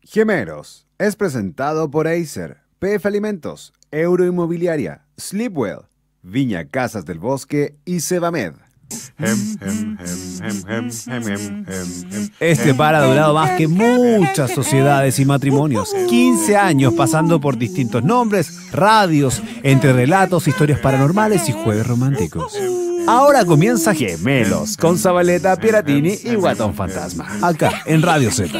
Gemeros es presentado por Acer, PF Alimentos, Euro Inmobiliaria, Sleepwell, Viña Casas del Bosque y Sebamed. Este par ha durado más que muchas sociedades y matrimonios. 15 años pasando por distintos nombres, radios, entre relatos, historias paranormales y jueves románticos. Ahora comienza Gemelos con Zabaleta, Piratini y Guatón Fantasma. Acá en Radio Z.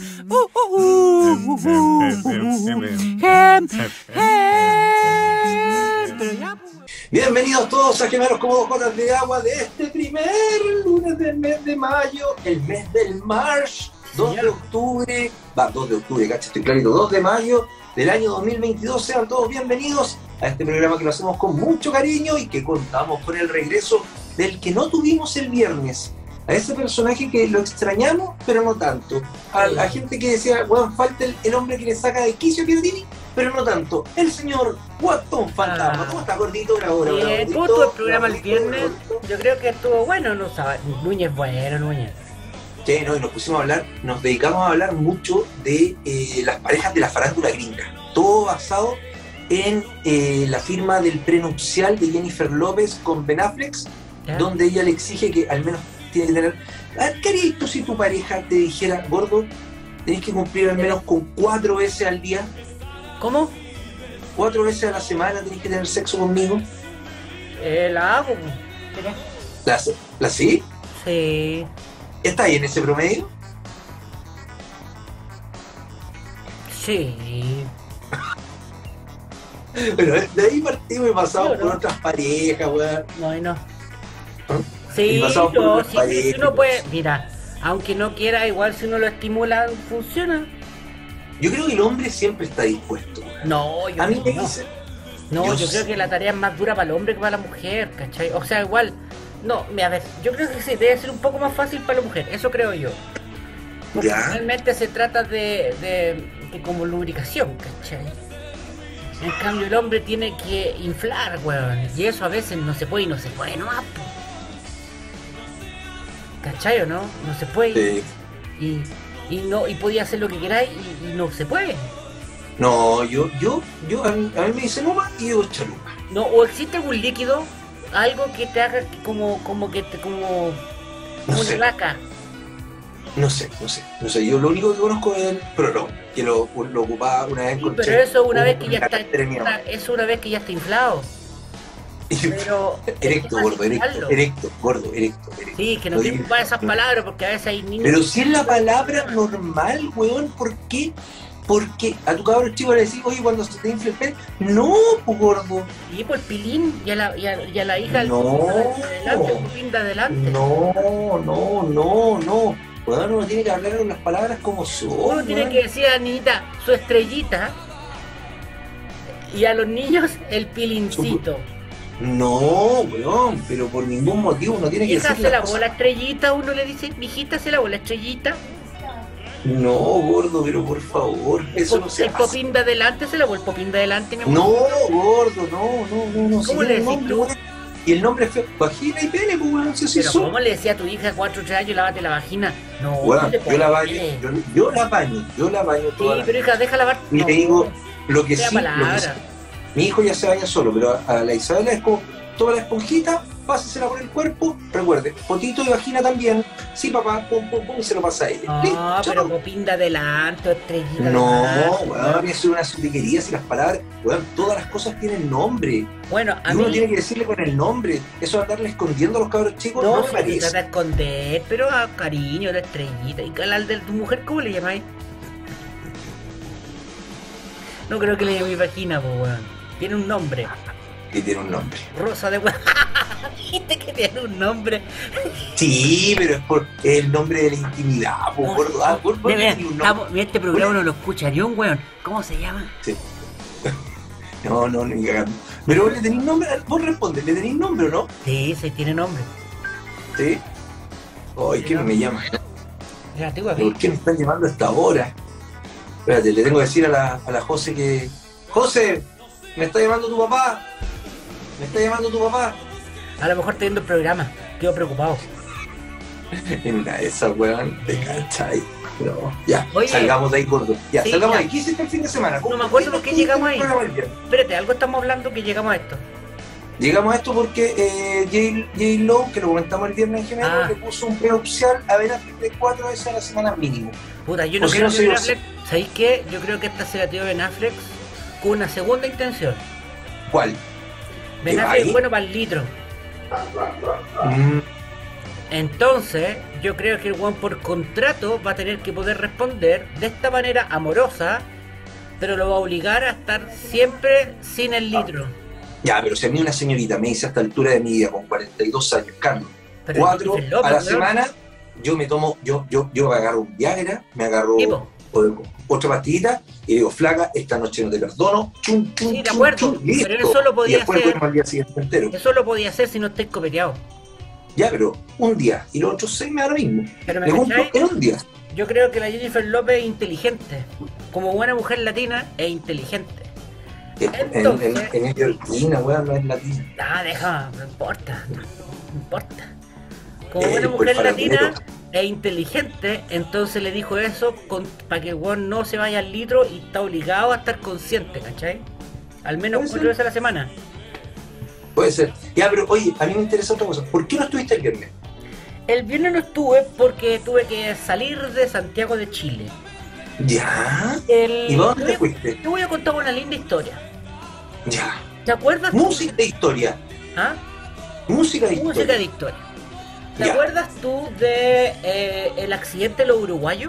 Bienvenidos todos a Gemelos como dos gotas de agua de este primer lunes del mes de mayo, el mes del March, 2 de octubre, 2 de octubre, cacha, estoy clarito, 2 de mayo del año 2022. Sean todos bienvenidos a este programa que lo hacemos con mucho cariño y que contamos con el regreso del que no tuvimos el viernes. A ese personaje que lo extrañamos, pero no tanto. A la gente que decía, bueno, falta el hombre que le saca de quicio a Piratini, pero no tanto. El señor Guatón Fantasma. ¿Cómo está, gordito? Bien, ¿cómo estuvo el programa el viernes? Yo creo que estuvo bueno, no sabes. Núñez bueno, Núñez. Sí, no, y nos pusimos a hablar, nos dedicamos a hablar mucho de las parejas de la farándula gringa. Todo basado en la firma del prenupcial de Jennifer López con Ben Affleck, donde ella le exige que al menos tiene que tener... ¿Qué harías tú si tu pareja te dijera, gordo, tenés que cumplir al menos con 4 veces al día? ¿Cómo? 4 veces a la semana tenés que tener sexo conmigo. La hago. ¿La sí? Sí. ¿Está ahí en ese promedio? Sí. Pero de ahí partimos y pasamos por otras parejas, weón. No. ¿Ah? Sí, no, si uno puede... Mira, aunque no quiera, igual si uno lo estimula, funciona. Yo creo que el hombre siempre está dispuesto. No, yo a mí me no. dicen. Yo creo que la tarea es más dura para el hombre que para la mujer, ¿cachai? O sea, igual... No, a ver, yo creo que sí, debe ser un poco más fácil para la mujer, eso creo yo. Porque realmente se trata de como lubricación, ¿cachai? En cambio el hombre tiene que inflar, weón. Y eso a veces no se puede y no se puede nomás. ¿Cachai o no? No se puede. Sí. Y podía hacer lo que queráis y no se puede. No, a mí me dicen Numa y yo chalupa. No, o existe algún líquido, algo que te haga como laca. No sé. Yo lo único que conozco es el Prolong, que lo ocupaba una vez con pero eso una vez que ya está. Eso una vez que ya está inflado. Pero erecto, gordo. Sí, que no quiero ocupar esas palabras porque a veces hay niños. Pero si es la palabra normal, weón, ¿por qué? Porque a tu cabrón chico le decís, oye, cuando se te infla el pelo, no, pues gordo. Y por pilín, y a la hija del pilín de adelante. No. Weón, uno tiene que hablar con las palabras como son. Uno tiene que decir a la niñita su estrellita y a los niños el pilincito. No, weón, pero por ningún motivo uno tiene que decir. Hija, se lavó la estrellita, uno le dice, mijita, se lavó la estrellita. No, gordo, pero por favor, eso no se hace. El popín de adelante, se lavó el popín de adelante, mi amor. No, gordo, no. ¿Cómo le decís tú? Y el nombre es feo, vagina y pene, pues weón, si pero ¿cómo le decía a tu hija 4 años, lávate la vagina? No, weón, yo la baño toda. Sí, pero hija, deja lavar. Y le digo, lo que sí, mi hijo ya se baña solo, pero a la Isabela es como, toma la esponjita, pásesela por el cuerpo, recuerde, potito y vagina también, sí papá, pum, y se lo pasa a ella. Ah, pero popín de adelanto, estrellita. No, weón, eso es una sutilería, si las palabras, weón, todas las cosas tienen nombre. Bueno, y uno tiene que decirle con el nombre, eso de andarle escondiendo a los cabros chicos, no me parece. No, se trata de esconder, pero a cariño, la estrellita. ¿Y al de tu mujer cómo le llamáis? No creo que le llaméis vagina, pues weón. Tiene un nombre. Que tiene un nombre. Rosa de huevo. Dijiste que tiene un nombre. Sí, pero es por el nombre de la intimidad, po, gordo. Mira, este programa no lo escucha ni un weón. ¿Cómo se llama? Sí. No, ni cagando. Pero le tenéis nombre, vos respondes, ¿le tenéis nombre o no? Sí, tiene nombre. ¿Sí? Ay, ¿qué me llama? ¿Por qué me están llamando a esta hora? Espérate, le tengo que decir a la José que... ¡José! Me está llamando tu papá. A lo mejor está viendo el programa. Quedo preocupado. En una de esas, weón, te cachai. No, ya, Oye, salgamos de ahí, gordo. Ya, sí, salgamos ya. de ahí. ¿Qué hiciste el fin de semana? No me acuerdo por qué llegamos ahí. programa el viernes? Espérate, algo estamos hablando que llegamos a esto. Llegamos a esto porque J-Lo, que lo comentamos el viernes en general, le puso un prenupcial a Ben Affleck de 4 veces a la semana mínimo. Puta, yo no O si creo no que se Ben lo- Affleck, ¿sabéis qué? Yo creo que esta se la tiró Ben Affleck con una segunda intención. ¿Cuál? Ben ¿Qué Affleck ahí? es bueno para el litro. Mm, Entonces, yo creo que el weón por contrato va a tener que poder responder de esta manera amorosa, pero lo va a obligar a estar siempre sin el litro. Ya, pero si a mí una señorita me dice a esta altura de mi vida, con 42 años, Carlos, Pero 4 Jennifer López, a la weón. semana, yo me tomo, yo me agarro un Viagra, me agarro Tipo. otra pastillita y digo, flaca, esta noche no te perdono, chum, chum, Sí, de chum, acuerdo, chum, listo. pero eso lo podía y después hacer. duermo al día siguiente entero. Eso lo podía hacer si no estáis copeteados. Ya, pero un día y los otros 6 me da lo mismo. Pero me Me junto cachai, en un día. yo creo que la Jennifer López es inteligente. Como buena mujer latina, es inteligente. Entonces- En ella latina, weón, no es latina. Ah, deja, no importa. No importa. Como Eh, buena pues, mujer farandulero. latina e inteligente, entonces le dijo eso para que el weón no se vaya al litro y está obligado a estar consciente, ¿cachai? Al menos Puede 4 ser. veces a la semana. Puede ser. Ya, pero oye, a mí me interesa otra cosa. ¿Por qué no estuviste el viernes? El viernes no estuve porque tuve que salir de Santiago de Chile. Ya. El- ¿Y dónde te te voy- fuiste? Te voy a contar una linda historia. Ya. ¿Te acuerdas? tú? Música de historia. ¿Ah? Música de historia. Música de historia. ¿Te Ya. acuerdas tú de el accidente de los uruguayos?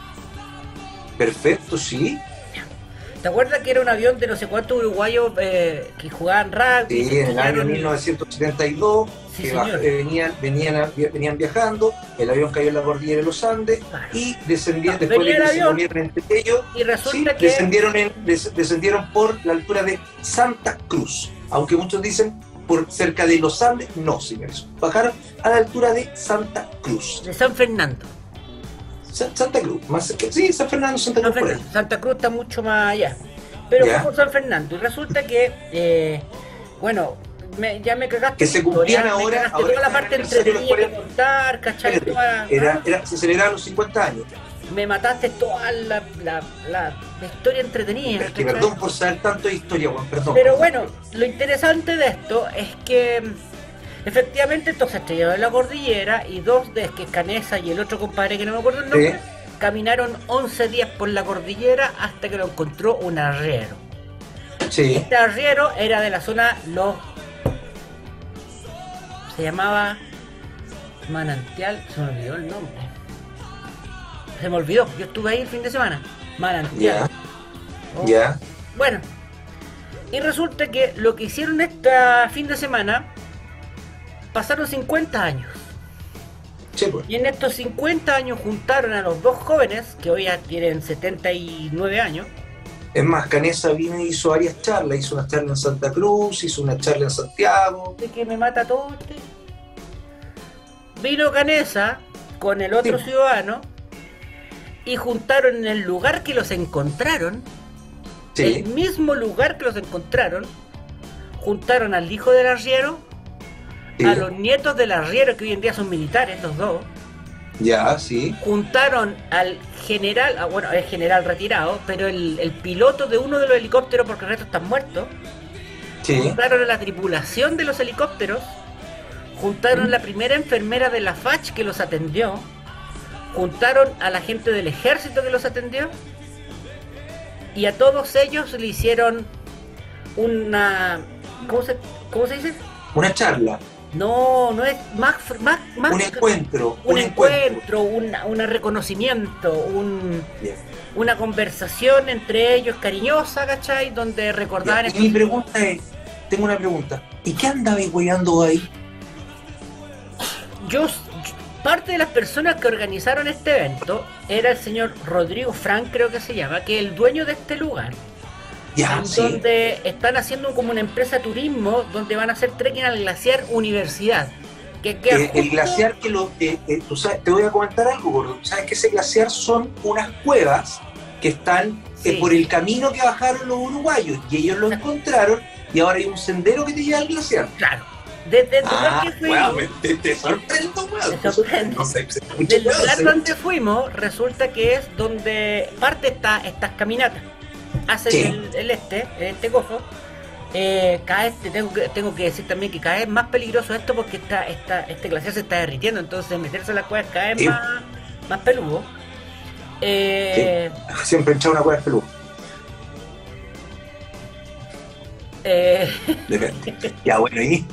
Perfecto, sí. ¿Te acuerdas que era un avión de no sé cuántos uruguayos que jugaban rugby? Sí, se en el año estrellaron? 1972 Sí, que señor. venían viajando, el avión cayó en la cordillera de los Andes Claro. y descendieron, No, después venía de el que se avión comieron entre ellos, Y resulta sí, que descendieron por la altura de Santa Cruz, aunque muchos dicen por cerca de los Andes, no, señores, bajaron a la altura de Santa Cruz. de San Fernando. Santa Cruz, más que sí, San Fernando, Santa San Cruz por ahí. Fernando. Santa Cruz está mucho más allá. Pero Ya. fue por San Fernando. Y resulta que, bueno, ya me cagaste. Que se la historia, cumplían me ahora- cagaste ahora toda la está parte el aniversario de los entretenida que 40. contar, ¿cachai? Se celebraron los 50 años. Me mataste toda la historia entretenida. Es que ¿cachai? perdón por saber tanto de historia, Juan, perdón. Pero bueno, lo interesante de esto es que efectivamente estos se estrellaron en la cordillera y dos de que es Canesa y el otro compadre que no me acuerdo el nombre, caminaron 11 días por la cordillera hasta que lo encontró un arriero. Sí, Este arriero era de la zona se llamaba Manantial, se me olvidó el nombre. Se me olvidó, yo estuve ahí el fin de semana. Manantial. ya, Oh. ya. Bueno, y resulta que lo que hicieron este fin de semana, pasaron 50 años. Sí, pues. Y en estos 50 años juntaron a los dos jóvenes, que hoy ya tienen 79 años. Es más, Canesa vino y hizo varias charlas. Hizo una charla en Santa Cruz, hizo una charla en Santiago. De que me mata todo este. Vino Canesa con el otro Sí. ciudadano y juntaron en el lugar que los encontraron, Sí, el mismo lugar que los encontraron, juntaron al hijo del arriero, sí. a los nietos del arriero, que hoy en día son militares, los dos, Ya, sí. juntaron al general, bueno, es general retirado, pero el piloto de uno de los helicópteros, porque el resto están muertos, Sí. juntaron a la tripulación de los helicópteros, juntaron a la primera enfermera de la FACH que los atendió, juntaron a la gente del ejército que los atendió, y a todos ellos le hicieron una... ¿Cómo se dice? Una charla, No es más un encuentro. un encuentro, un reconocimiento, Bien. una conversación entre ellos cariñosa, ¿cachai? Donde recordaban Ya, y mi pregunta es, tengo una pregunta. ¿Y qué andabais weyando ahí? Parte de las personas que organizaron este evento era el señor Rodrigo Frank, creo que se llama, que es el dueño de este lugar, Ya, en sí. donde están haciendo como una empresa de turismo donde van a hacer trekking al glaciar Universidad. Que queda El justo- glaciar que tú sabes, te voy a comentar algo, gordo. Sabes que ese glaciar son unas cuevas que están Sí. por el camino que bajaron los uruguayos y ellos lo encontraron y ahora hay un sendero que te lleva al glaciar. Claro. Desde el lugar que fuimos, te sorprendo, weón. te sorprende. No sé, Del lugar donde fuimos, resulta que es donde parte estas caminatas. Hacen Sí. el este cojo. Tengo que decir también que cada vez más peligroso esto porque este glaciar se está derritiendo, entonces meterse en la cueva es cada vez Sí. más peludo. Sí. Siempre echado una cueva de peludo. Depende. Ya, bueno, y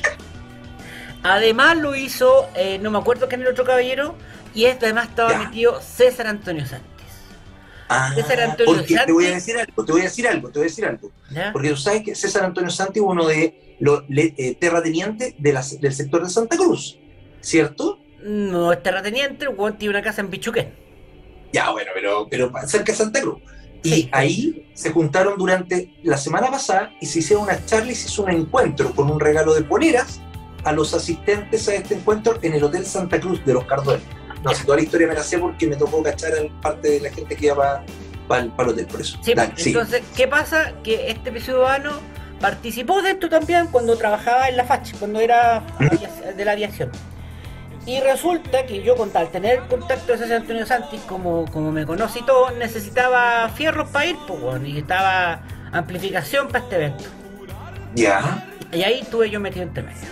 Además lo hizo, no me acuerdo quién era el otro caballero, y además estaba Ya. metido César Antonio Santis. César Antonio porque te Santi. voy a decir algo. ¿Ya? Porque tú sabes que César Antonio Santi es uno de los terratenientes del sector de Santa Cruz, ¿cierto? No es terrateniente, el weón tiene una casa en Pichuquén. Ya, bueno, pero cerca de Santa Cruz. Y Sí. ahí se juntaron durante la semana pasada y se hicieron unas charlas y se hizo un encuentro con un regalo de poleras a los asistentes a este encuentro en el Hotel Santa Cruz de los Cardones. No sé, toda la historia me la sé porque me tocó cachar a parte de la gente que iba para el hotel, por eso. Sí, Dale, sigue. entonces, ¿qué pasa? Que este ciudadano participó de esto también cuando trabajaba en la FACH, cuando era de la aviación. Y resulta que yo, con tal tener contacto de César Antonio Santis, como me conoce y todo, necesitaba fierros para ir, pues, bueno, y necesitaba amplificación para este evento. Ya. Y ahí estuve yo metido entre medio.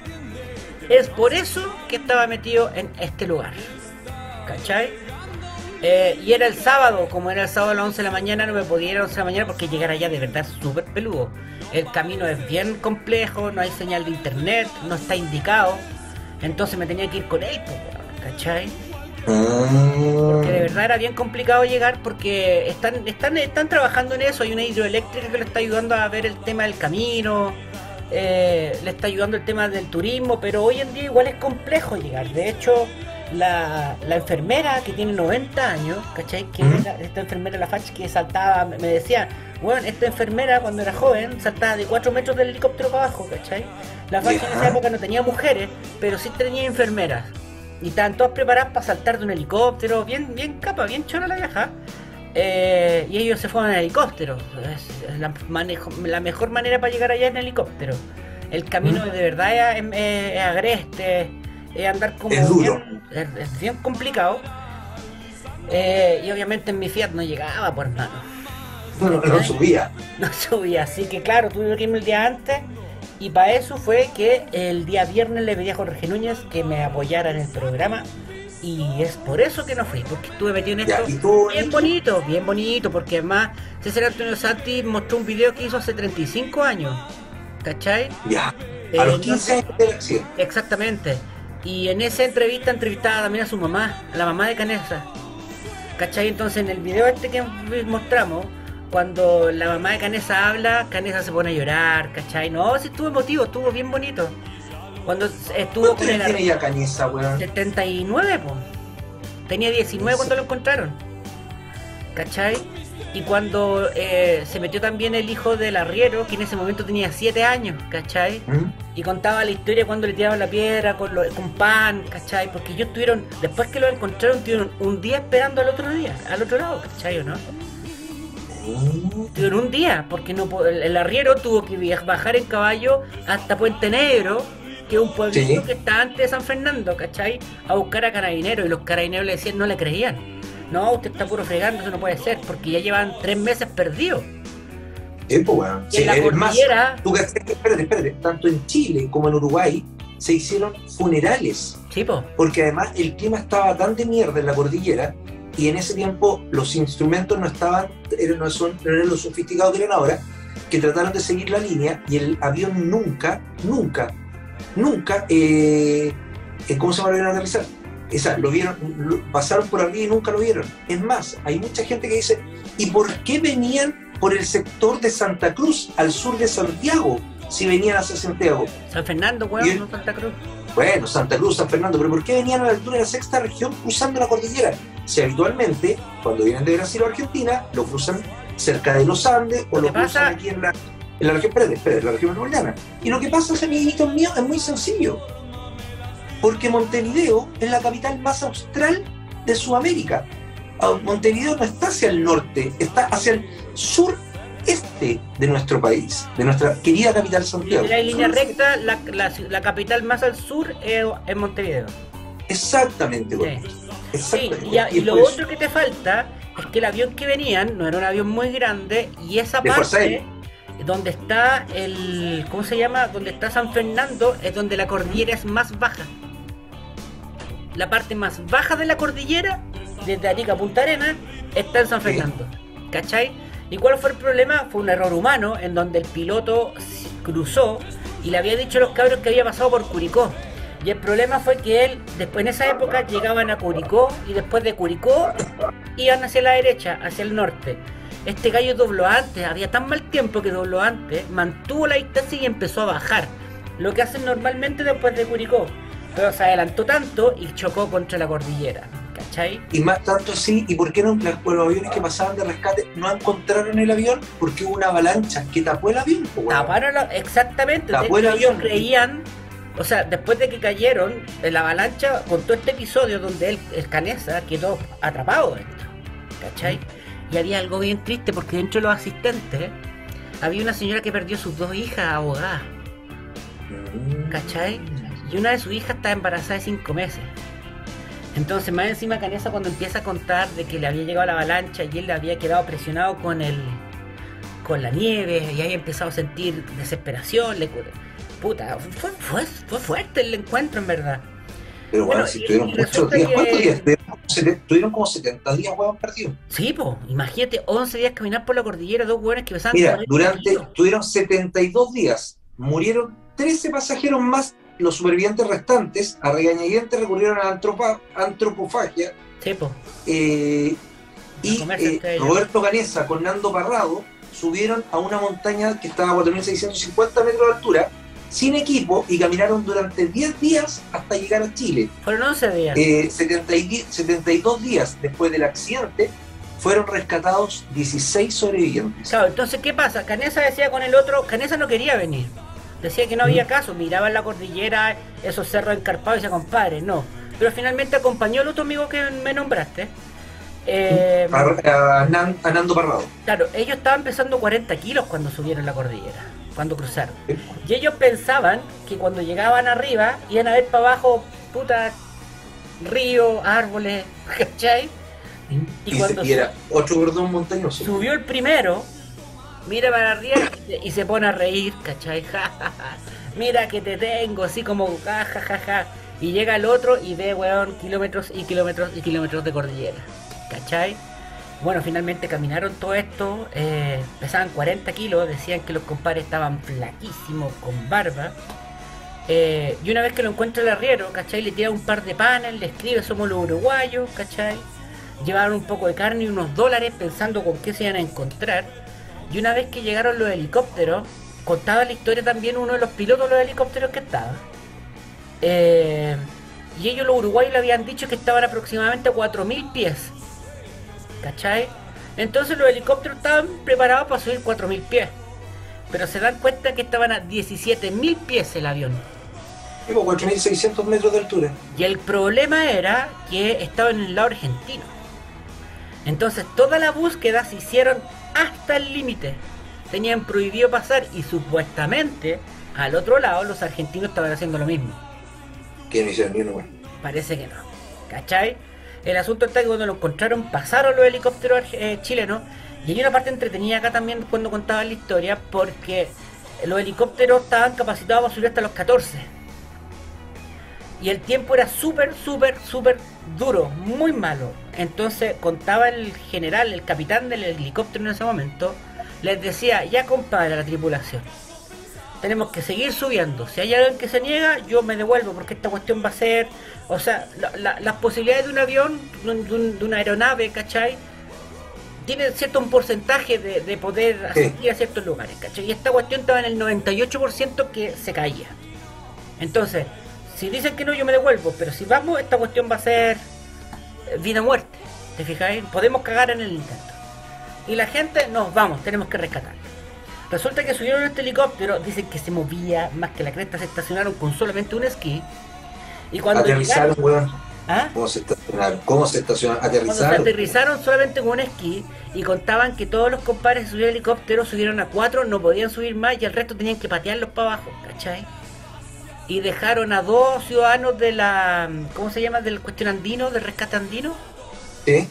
Es por eso que estaba metido en este lugar. ¿Cachai? Y era el sábado, como era el sábado a las 11 de la mañana, no me podía ir a las 11 de la mañana porque llegar allá de verdad es súper peludo. El camino es bien complejo, no hay señal de internet, no está indicado. Entonces me tenía que ir con él, pues, ¿cachai? Porque de verdad era bien complicado llegar porque están trabajando en eso. Hay una hidroeléctrica que le está ayudando a ver el tema del camino, le está ayudando el tema del turismo, pero hoy en día igual es complejo llegar. De hecho, la enfermera que tiene 90 años, ¿cachai? Que era esta enfermera de la FACH que saltaba, me decía, bueno, esta enfermera cuando era joven saltaba de 4 metros del helicóptero para abajo, ¿cachai? La FACH en esa época no tenía mujeres, pero sí tenía enfermeras. Y estaban todas preparadas para saltar de un helicóptero, bien capa, bien chora la vieja. Y ellos se fueron en helicóptero. Es la mejor manera para llegar allá en helicóptero. El camino de verdad es agreste, es andar como Es duro. es bien complicado. Y obviamente en mi Fiat no llegaba, por hermano. No subía. No subía, así que claro, tuve que irme el día antes. Y para eso fue que el día viernes le pedí a Jorge Núñez que me apoyara en el programa. Y es por eso que no fui, porque estuve metido en Ya, esto. ¿y tú, Bien bonito, porque además César Antonio Santis mostró un video que hizo hace 35 años. ¿Cachai? Ya. A los 15 años del accidente. Exactamente. Y en esa entrevistaba también a su mamá, a la mamá de Canessa. ¿Cachai? Entonces en el video este que mostramos, cuando la mamá de Canessa habla, Canessa se pone a llorar, ¿cachai? No, sí estuvo emotivo, estuvo bien bonito. Cuando estuvo ¿Cuántos años tiene ya Canessa, weón? 79, po. Tenía 19 cuando lo encontraron. ¿Cachai? Y cuando se metió también el hijo del arriero, que en ese momento tenía 7 años, ¿cachai? Y contaba la historia cuando le tiraban la piedra con pan, ¿cachai? Porque ellos después que lo encontraron, tuvieron un día esperando al otro lado, ¿cachai o no? Tuvieron un día, porque el arriero tuvo que bajar en caballo hasta Puente Negro, que es un pueblito que está antes de San Fernando, ¿cachai? A buscar a carabineros, y los carabineros le decían, no le creían. No, usted está puro fregando, eso no puede ser, porque ya llevan 3 meses perdidos. Pues, weón. Y en la cordillera... Espérate, tanto en Chile como en Uruguay se hicieron funerales. Sí, po. Porque además el clima estaba tan de mierda en la cordillera y en ese tiempo los instrumentos no eran lo sofisticados que eran ahora, que trataron de seguir la línea y el avión nunca, ¿cómo se llama? A aterrizar. Pasaron por arriba y nunca lo vieron. Es más, hay mucha gente que dice, ¿y por qué venían por el sector de Santa Cruz, al sur de Santiago, si venían hacia Santiago? San Fernando, weón, no Santa Cruz. Bueno, Santa Cruz, San Fernando, pero ¿por qué venían a la altura de la sexta región cruzando la cordillera? Si habitualmente, cuando vienen de Brasil o Argentina, lo cruzan cerca de los Andes o lo cruzan aquí en la región, la región metropolitana. Y lo que pasa, amiguitos míos, es muy sencillo. Porque Montevideo es la capital más austral de Sudamérica. Montevideo no está hacia el norte, está hacia el sur este de nuestro país, de nuestra querida capital Santiago. Y en línea recta, la capital más al sur es Montevideo. Exactamente, sí. Y lo otro que te falta es que el avión que venían no era un avión muy grande, y esa parte donde está ¿cómo se llama? Donde está San Fernando es donde la cordillera es más baja. La parte más baja de la cordillera, desde Arica a Punta Arenas, está en San Fernando. ¿Cachai? ¿Y cuál fue el problema? Fue un error humano en donde el piloto cruzó y le había dicho a los cabros que había pasado por Curicó. Y el problema fue que él, después en esa época, llegaban a Curicó y después de Curicó iban hacia la derecha, hacia el norte. Este gallo dobló antes, había tan mal tiempo que dobló antes, mantuvo la distancia y empezó a bajar. Lo que hacen normalmente después de Curicó. Pero se adelantó tanto y chocó contra la cordillera. ¿Cachai? Y más tanto así, ¿y por qué no los aviones que pasaban de rescate no encontraron el avión? Porque hubo una avalancha que tapó el avión. Exactamente. Tapó el avión. Creían, o sea, después de que cayeron, la avalancha contó este episodio donde el Canessa quedó atrapado dentro. ¿Cachai? Y había algo bien triste porque dentro de los asistentes había una señora que perdió sus 2 hijas ahogadas. ¿Cachai? Y una de sus hijas estaba embarazada de 5 meses. Entonces, más encima Canessa, cuando empieza a contar de que le había llegado la avalancha y él le había quedado presionado con la nieve y había empezado a sentir desesperación, puta, fue fuerte el encuentro, en verdad. Pero bueno, si tuvieron muchos días, ¿cuántos días? Tuvieron como 70 días, huevón, perdidos. Sí, pues, imagínate, 11 días caminar por la cordillera, 2 huevones que pesaban. Mira, tuvieron 72 días, murieron 13 pasajeros más. Los supervivientes restantes, a regañadientes, recurrieron a la antropofagia. Sí, po. Roberto Canessa con Nando Parrado subieron a una montaña que estaba a 4.650 metros de altura, sin equipo, y caminaron durante 10 días hasta llegar a Chile. Fueron 11 días. 72 días después del accidente, fueron rescatados 16 sobrevivientes. Claro, entonces, ¿qué pasa? Canessa decía con el otro, Canessa no quería venir. Decía que no había caso, miraba en la cordillera, esos cerros encarpados y decía, compadre, no. Pero finalmente acompañó al otro amigo que me nombraste. A Nando Parrado. Claro, ellos estaban pesando 40 kilos cuando subieron la cordillera, cuando cruzaron. Y ellos pensaban que cuando llegaban arriba iban a ver para abajo, puta, río, árboles, ¿cachai? Y cuando era otro cordón montañoso. Subió el primero, mira para arriba y se pone a reír, ¿cachai? Mira que te tengo, así como jajaja. Y llega el otro y ve, weón, kilómetros y kilómetros y kilómetros de cordillera, ¿cachai? Bueno, finalmente caminaron todo esto, pesaban 40 kilos, decían que los compadres estaban flaquísimos, con barba. Y una vez que lo encuentra el arriero, ¿cachai? Le tira un par de panes, le escribe, somos los uruguayos, ¿cachai? Llevaron un poco de carne y unos dólares pensando con qué se iban a encontrar. Y una vez que llegaron los helicópteros, contaba la historia también uno de los pilotos de los helicópteros que estaba. Y ellos, los uruguayos, le habían dicho que estaban aproximadamente a 4.000 pies. ¿Cachai? Entonces los helicópteros estaban preparados para subir 4.000 pies. Pero se dan cuenta que estaban a 17.000 pies el avión. 4.600 metros de altura. Y el problema era que estaba en el lado argentino. Entonces toda la búsqueda se hicieron hasta el límite. Tenían prohibido pasar y supuestamente al otro lado los argentinos estaban haciendo lo mismo. Que no hicieron ni uno, bueno. Parece que no. ¿Cachai? El asunto está que cuando lo encontraron pasaron los helicópteros chilenos. Y hay una parte entretenida acá también cuando contaban la historia, porque los helicópteros estaban capacitados para subir hasta los 14. Y el tiempo era súper duro, muy malo. Entonces contaba el general, el capitán del helicóptero en ese momento, les decía, ya compadre a la tripulación, tenemos que seguir subiendo. Si hay alguien que se niega, yo me devuelvo, porque esta cuestión va a ser... O sea, las posibilidades de un avión, de una aeronave, ¿cachai? Tiene cierto un porcentaje de poder asistir a ciertos lugares, ¿cachai? Y esta cuestión estaba en el 98% que se caía. Entonces, si dicen que no, yo me devuelvo, pero si vamos, esta cuestión va a ser vida o muerte. ¿Te fijáis? Podemos cagar en el intento. Y la gente, nos vamos, tenemos que rescatarlo. Resulta que subieron este helicóptero, dicen que se movía más que la cresta, se estacionaron con solamente un esquí. Y cuando ¿Ah? ¿Cómo se estacionaron? ¿Cómo se estacionaron? Cuando se ¿Aterrizaron? aterrizaron solamente con un esquí y contaban que todos los compadres que subieron al helicóptero subieron a 4, no podían subir más y el resto tenían que patearlos para abajo, ¿cachai? Y dejaron a 2 ciudadanos de la... ¿cómo se llama? Del cuestión andino, del rescate andino. ¿Sí?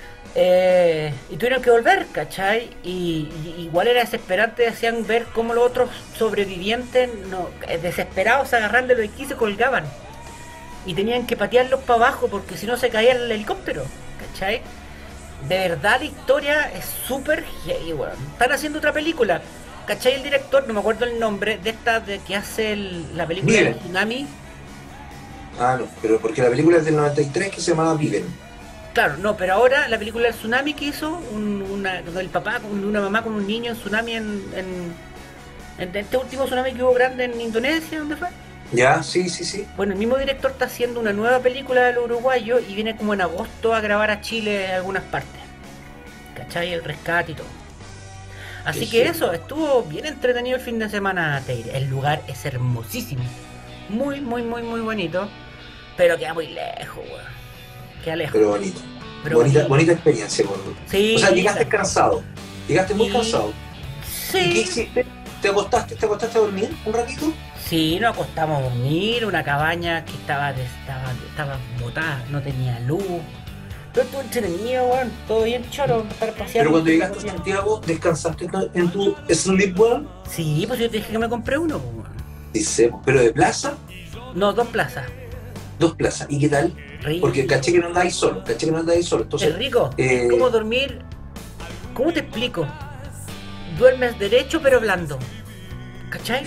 Y tuvieron que volver, ¿cachai? Y igual era desesperante, hacían ver cómo los otros sobrevivientes, desesperados, se agarraban de los esquís y se colgaban. Y tenían que patearlos para abajo porque si no se caía el helicóptero, ¿cachai? De verdad la historia es súper heavy, weón. Están haciendo otra película, ¿cachai? El director, no me acuerdo el nombre, de esta de que hace la película Viven. de Tsunami. Ah, no, pero porque la película es del 93 que se llamaba Viven. Claro, no, pero ahora la película del tsunami que hizo, del papá, una mamá con un niño en tsunami en este último tsunami que hubo grande en Indonesia, ¿dónde fue? Ya, sí, sí, sí. Bueno, el mismo director está haciendo una nueva película del uruguayo y viene como en agosto a grabar a Chile en algunas partes. ¿Cachai? El rescate y todo. Así Sí, que sí. eso, estuvo bien entretenido el fin de semana, Teire. El lugar es hermosísimo. Muy, muy, muy, muy bonito. Pero queda muy lejos, weón. Queda lejos. Pero bonito. Pero bonita, bonito. bonita experiencia, gordo. Sí, O sea, llegaste linda. cansado. Llegaste muy Sí. cansado. ¿Y qué Sí. hiciste? ¿Te acostaste a dormir un ratito? Sí, nos acostamos a dormir, una cabaña que estaba botada, no tenía luz. Pero estuvo entretenido, weón, todo bien choro, estar paseando. Pero cuando llegaste a todo bien. Santiago, ¿descansaste en tu Sleepwell? Sí, pues yo te dije que me compré uno, pues, weón. Dice, pero de plaza, No, 2 plazas. 2 plazas. ¿Y qué tal? Rico. Porque caché que no andáis solo, Entonces, Es rico. eh, Es como dormir. ¿Cómo te explico? Duermes derecho pero blando. ¿Cachai?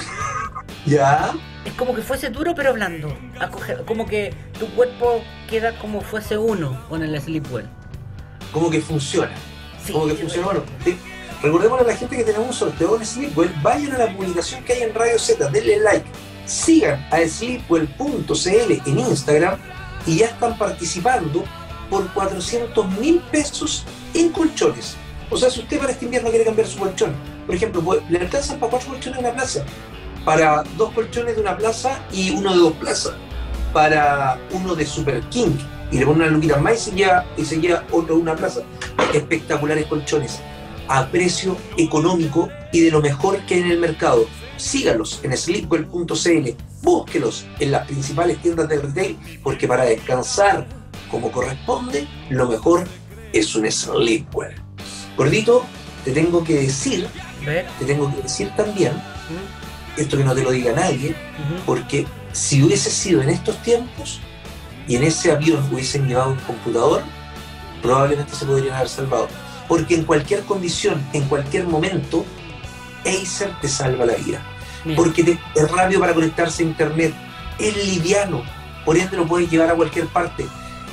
ya, Es como que fuese duro pero blando. Como que tu cuerpo queda como fuese uno con el Sleepwell. como que funciona. Sí, Como que funciona. Bueno, sí. Recordemos a la gente que tenemos un sorteo en Sleepwell. Vayan a la publicación que hay en Radio Z, denle like. Sigan a sleepwell.cl en Instagram y ya están participando por 400.000 pesos en colchones. O sea, si usted para este invierno quiere cambiar su colchón, por ejemplo, le alcanzan para 4 colchones de una plaza, para 2 colchones de una plaza y uno de 2 plazas, para uno de Super King, y le ponen una luquita más y se lleva otro de una plaza. Espectaculares colchones a precio económico y de lo mejor que hay en el mercado. Sígalos en sleepwell.cl, búsquelos en las principales tiendas de retail, porque para descansar como corresponde, lo mejor es un Sleepwell. Gordito, te tengo que decir ¿Ves? también, esto que no te lo diga nadie, porque si hubiese sido en estos tiempos y en ese avión hubiesen llevado un computador, probablemente se podrían haber salvado. Porque en cualquier condición, en cualquier momento, Acer te salva la vida. Mira. Porque es rápido para conectarse a internet, es liviano, por ende lo puedes llevar a cualquier parte,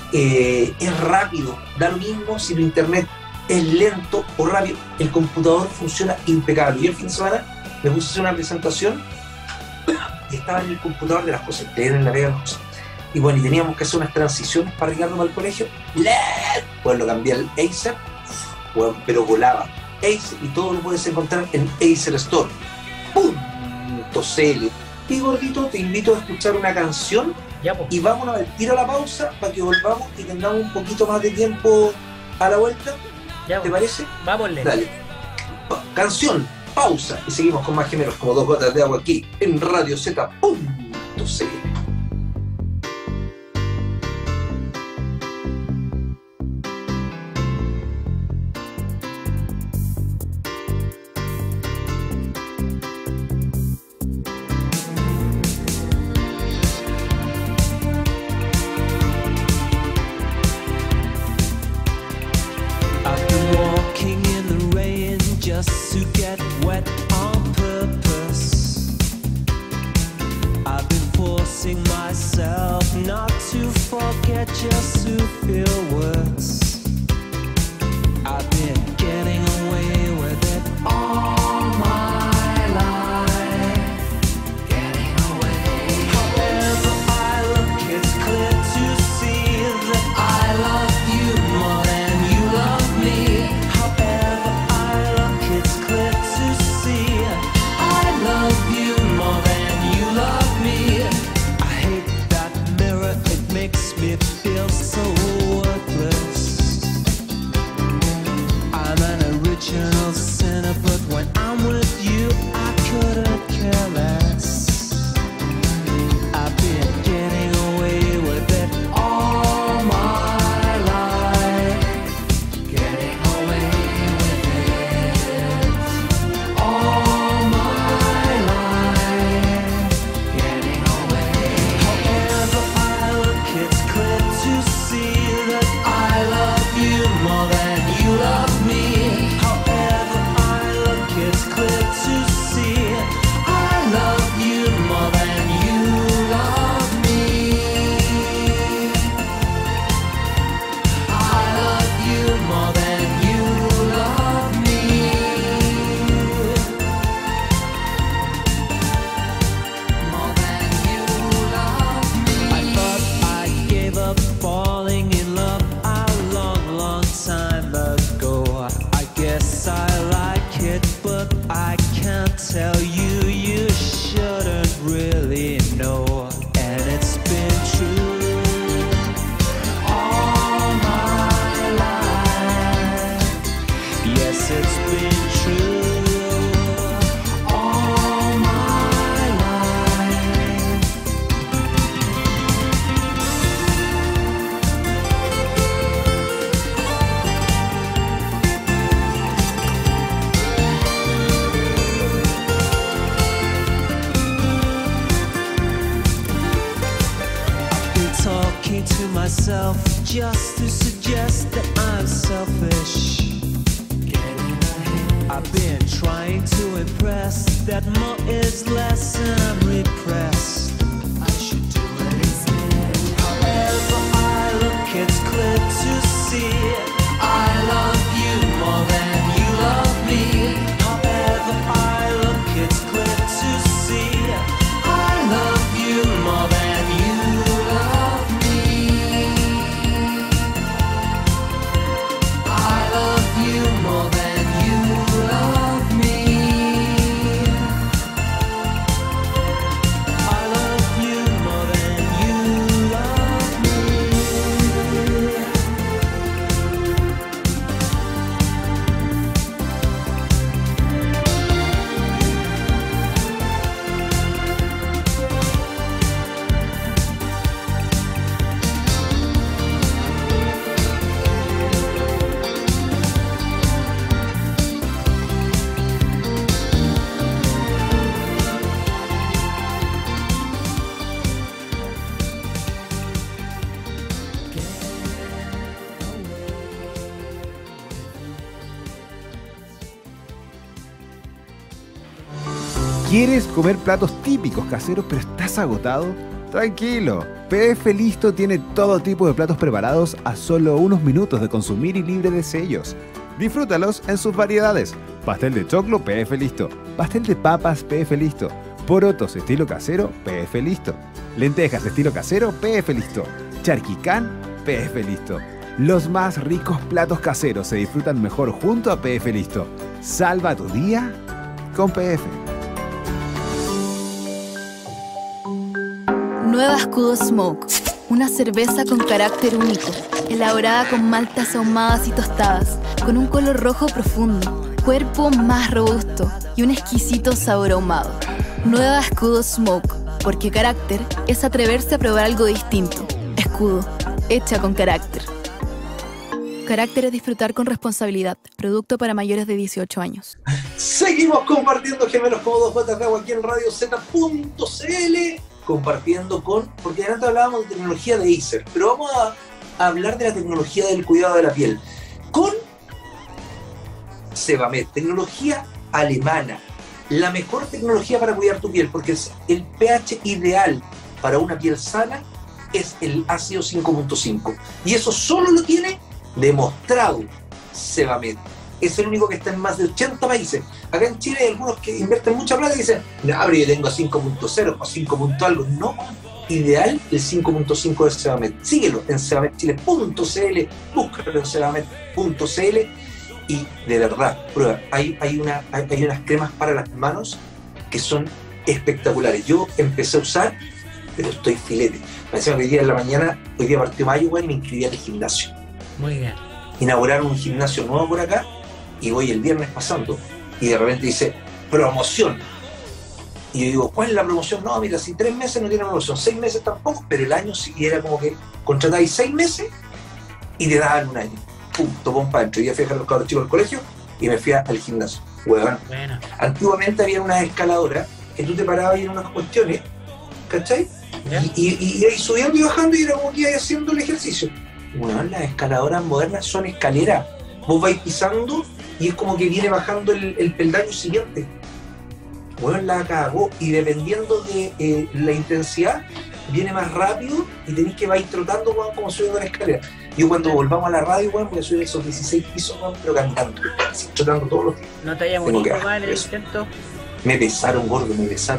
es rápido, da lo mismo si tu internet es lento o rápido, el computador funciona impecable. Y el fin de semana me puse a hacer una presentación y estaba en el computador de las cosas, leer en la vega las cosas. Y bueno, y teníamos que hacer unas transiciones para Ricardo para el colegio. Pues lo cambié al Acer, bueno, pero volaba. Acer, y todo lo puedes encontrar en acerstore.cl. Y gordito, te invito a escuchar una canción Ya, pues. y vámonos al tiro a la pausa para que volvamos y tengamos un poquito más de tiempo a la vuelta. Ya, ¿Te pues. parece? Vámonos. Dale. Canción, pausa y seguimos con más gemelos como 2 gotas de agua aquí en radioz.cl. I've been walking in the rain just to get wet on purpose. I've been forcing myself not to forget, just to feel worse. I've been getting away with it all my life. Getting away. However I look, it's clear to see that I love you more than you love me. However I look, it's clear to see I love you more than you love me. I hate that mirror, it makes me feel original sinner, but when I'm with you, I couldn't care less. I've been getting away with it all my life. Getting away with it all my life. Getting away. However I look, it's clear to see that I love you more than you love me. However I look, it's clear to see I love you more than you love me. I love you more than you love me. More than you love me. I thought I gave up falling in love a long, long time ago. I guess I like it, but I can't tell you. You shouldn't really know. And it's been true all my life. Yes, it's been true all my life. I've been talking to myself just to suggest that I'm selfish. I've been trying to impress that more is less and I'm repressed. I should do it instead. However I look, it's clear to see I love you more than you love me. However I look, it's clear to see I love you more than you love me. I love you more than you love me. I love you more than you love me. ¿Quieres comer platos típicos caseros pero estás agotado? Tranquilo, PF Listo tiene todo tipo de platos preparados a solo unos minutos de consumir y libre de sellos. Disfrútalos en sus variedades. Pastel de choclo, PF Listo. Pastel de papas, PF Listo. Porotos estilo casero, PF Listo. Lentejas estilo casero, PF Listo. Charquicán, PF Listo. Los más ricos platos caseros se disfrutan mejor junto a PF Listo. Salva tu día con PF. Nueva Escudo Smoke, una cerveza con carácter único, elaborada con maltas ahumadas y tostadas, con un color rojo profundo, cuerpo más robusto y un exquisito sabor ahumado. Nueva Escudo Smoke, porque carácter es atreverse a probar algo distinto. Escudo, hecha con carácter. Carácter es disfrutar con responsabilidad. Producto para mayores de 18 años. Seguimos compartiendo Gemelos como dos gotas de agua aquí en Radio Z.cl. Compartiendo porque antes hablábamos de tecnología de Acer, pero vamos a hablar de la tecnología del cuidado de la piel con Sebamed, tecnología alemana, la mejor tecnología para cuidar tu piel, porque es el pH ideal para una piel sana es el ácido 5.5, y eso solo lo tiene demostrado Sebamed. Es el único que está en más de 80 países. Acá en Chile hay algunos que invierten mucha plata y dicen, no, pero yo tengo 5.0 o 5. Algo. No, ideal el 5.5 de Sebamed. Síguelo en sebamedchile.cl, búscalo en sebamed.cl y de verdad, prueba. Hay unas cremas para las manos que son espectaculares. Yo empecé a usar, pero estoy filete. Me decían que hoy día en la mañana, hoy día partió mayo, y me inscribí al gimnasio. Muy bien. Inauguraron un gimnasio nuevo por acá y voy el viernes pasando, y de repente dice, promoción. Y yo digo, ¿cuál es la promoción? No, mira, si 3 meses no tiene promoción, 6 meses tampoco, pero el año sí era como que contratáis 6 meses y te daban un año. Pum, topón para adentro. Yo fui a dejar a los cabros chicos al colegio y me fui al gimnasio. Huevón. Bueno. Antiguamente había unas escaladoras que tú te parabas y en unas cuestiones, ¿cachai? Y ahí subiendo y bajando y era como que ibas haciendo el ejercicio. Bueno, las escaladoras modernas son escaleras. Vos vais pisando y es como que viene bajando el peldaño siguiente. Bueno, la cagó. Y dependiendo de la intensidad, viene más rápido y tenéis que ir trotando, bueno, como subiendo la escalera. Yo cuando volvamos a la radio, bueno, voy a subir esos 16 pisos, bueno, pero caminando, así, trotando todos los días. ¿No te hayas bonito más en el intento? Me pesaron, gordo,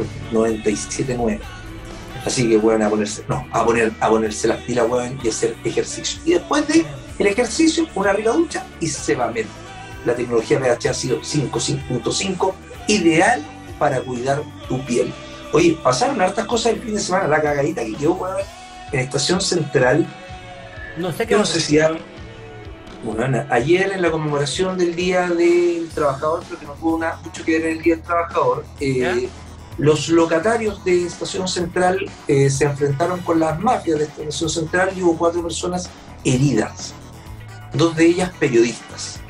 97,9. Así que, bueno, a ponerse las pilas, weón, y hacer ejercicio. Y después de el ejercicio, una rica ducha y se va a meter. La tecnología pH ha sido 5.5, ideal para cuidar tu piel. Oye, pasaron hartas cosas el fin de semana, la cagadita que quedó, weón, en Estación Central. No sé qué. Yo no sé si ya... Bueno, ayer en la conmemoración del Día del Trabajador, pero que no tuvo mucho que ver en el Día del Trabajador, los locatarios de Estación Central se enfrentaron con las mafias de Estación Central y hubo 4 personas heridas, 2 de ellas periodistas.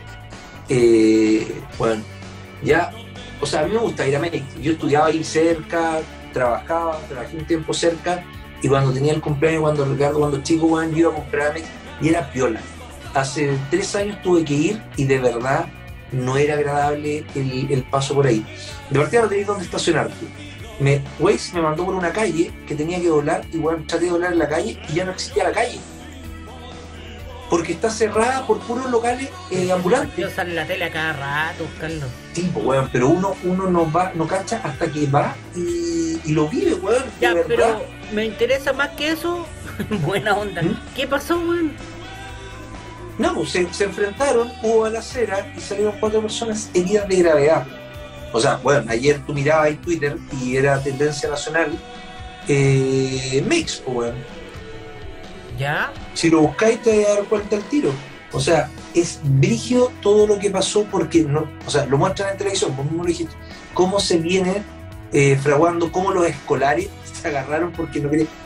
Bueno, ya, o sea, a mí me gusta ir a México. Yo estudiaba ahí cerca, trabajé un tiempo cerca, y cuando tenía el cumpleaños, cuando chico, bueno, yo iba a comprar a México y era piola. Hace 3 años tuve que ir y de verdad no era agradable el paso por ahí. De partida no tenías dónde estacionarte. Waze me mandó por una calle que tenía que doblar y bueno, traté de doblar en la calle y ya no existía la calle. Porque está cerrada por puros locales ambulantes. Yo sale en la tele a cada rato buscando. Sí, pues weón, pero uno no cacha hasta que va y lo vive, weón. Ya, de pero verdad. me interesa más que eso. Buena onda. ¿Qué pasó, weón? No, pues se enfrentaron, hubo balacera y salieron 4 personas heridas de gravedad. O sea, bueno, ayer tú mirabas en Twitter y era tendencia nacional mix, pues bueno. ¿Ya? Si lo buscáis te vas a dar cuenta al tiro. O sea, es brígido todo lo que pasó porque no, o sea, lo muestran en televisión, como mismo lo dijiste, cómo se viene fraguando, cómo los escolares se agarraron porque no querían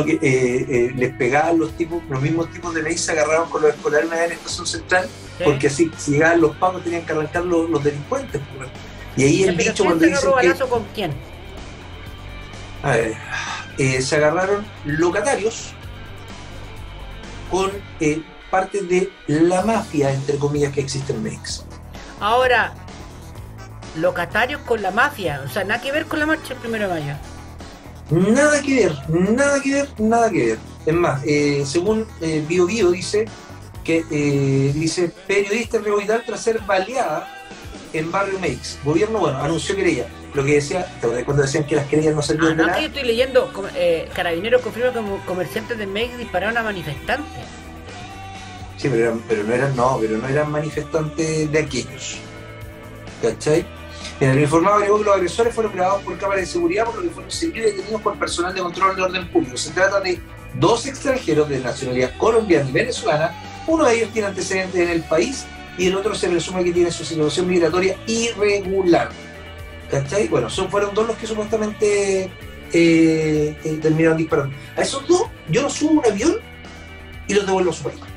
les pegaban los mismos tipos de maíz, se agarraron con los escolares una vez en Estación Central, sí. Porque así, si llegaban los pagos tenían que arrancar los delincuentes. Y ahí el bicho cuando dicen que... ¿Con quién? A ver, se agarraron locatarios con parte de la mafia, entre comillas, que existe en México. Ahora, locatarios con la mafia, o sea, nada que ver con la marcha el 1 de mayo. Nada que ver. Es más, según Bio dice que dice periodista rehabilitada tras ser baleada en Barrio Meix. Gobierno, bueno, anunció querella. Lo que decía, cuando decían que las querellas no servían de nada. Que yo estoy leyendo, Carabineros confirma que comerciantes de Meix dispararon a manifestantes. Sí, pero no eran manifestantes de aquellos. ¿Cachai? En el informado agregó que los agresores fueron grabados por cámaras de seguridad, por lo que fueron seguidos y detenidos por personal de control de orden público. Se trata de 2 extranjeros de nacionalidad colombiana y venezolana. Uno de ellos tiene antecedentes en el país y el otro se presume que tiene su situación migratoria irregular. ¿Cachai? Bueno, fueron 2 los que supuestamente terminaron disparando. A esos 2 yo los subo a un avión y los devuelvo a su país.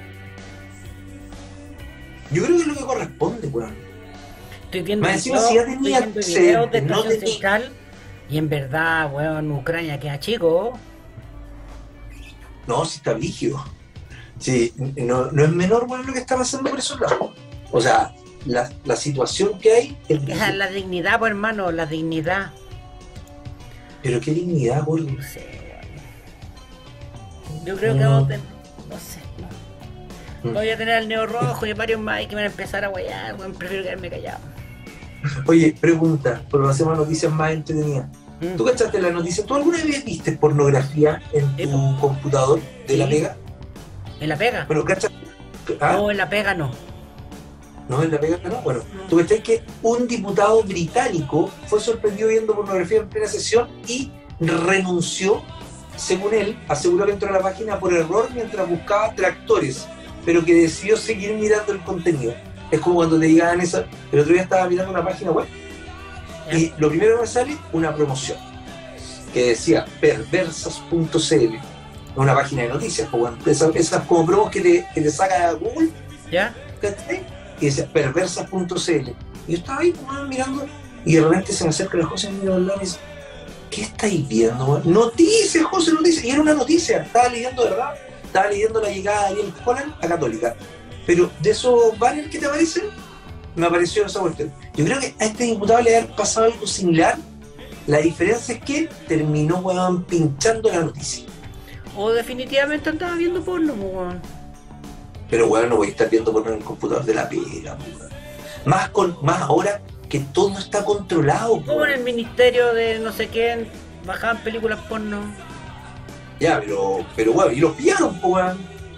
Yo creo que es lo que corresponde, weón. Estoy viendo videos de Estación Central y en verdad, weón, Ucrania queda chico. No, si está brígido. Sí, no es menor, weón, lo que está pasando por esos lados. O sea, la situación que hay es la dignidad, pues, hermano, la dignidad. Pero qué dignidad, gordo. No sé, weón. Yo creo que vamos a tener, no sé, no. Voy a tener al Neo Rojo y varios más que van a empezar a guayar, weón, prefiero quedarme callado. Oye, pregunta, porque hacemos noticias más entretenidas. ¿Tú cachaste la noticia? ¿Tú alguna vez viste pornografía en tu computador de la Pega? ¿En la Pega? Bueno, ¿cachaste? No, en la Pega no. No, en la Pega no. Bueno, ¿tú cachaste que un diputado británico fue sorprendido viendo pornografía en plena sesión y renunció? Según él, aseguró que entró a la página por error mientras buscaba tractores, pero que decidió seguir mirando el contenido. Es como cuando te digan eso. El otro día estaba mirando una página web y lo primero que me sale, una promoción que decía perversas.cl, una página de noticias, esas como promos que te saca Google, ¿Ya? ¿cachai? Y decía perversas.cl. Y yo estaba ahí como mirando y de repente se me acerca la José y me mira al lado y me dice, ¿qué estáis viendo, man? Noticias, José, noticias. Y era una noticia, estaba leyendo, ¿verdad? Estaba leyendo la llegada de Ariel Holland a Católica. Pero de esos banners que te aparecen, me apareció esa cuestión. Yo creo que a este diputado le ha pasado algo similar. La diferencia es que terminó, weón, pinchando la noticia. O definitivamente andaba viendo porno, weón. Pero, weón, no voy a estar viendo porno en el computador de la pega, weón. Más ahora que todo está controlado, weón. Como en el ministerio de no sé quién bajaban películas porno. Ya, pero weón, y los pillaron, weón.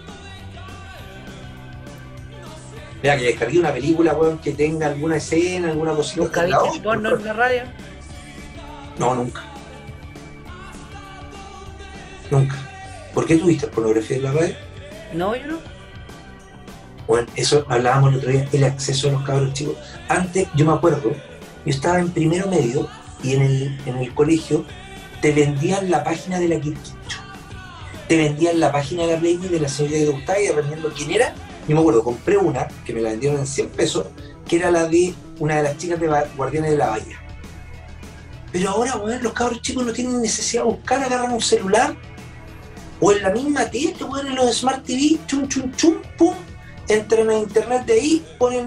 Mira, que descargué una película, weón, que tenga alguna escena, alguna cosita. ¿Nunca viste porno en la radio? No, nunca. Nunca. ¿Por qué tuviste pornografía en la radio? No, yo no. Bueno, eso hablábamos el otro día, el acceso a los cabros chicos. Antes, yo me acuerdo, yo estaba en primero medio y en el colegio te vendían la página de la Quirquincho. Te vendían la página de la Playboy de la señora que te gustaba y dependiendo quién era, yo me acuerdo, compré una que me la vendieron en 100 pesos, que era la de una de las chicas de Guardianes de la Bahía. Pero ahora, weón, los cabros chicos no tienen necesidad de buscar, agarran un celular o en la misma tele, weón, en los Smart TV, chum, chum, chum, pum, entran a internet de ahí, ponen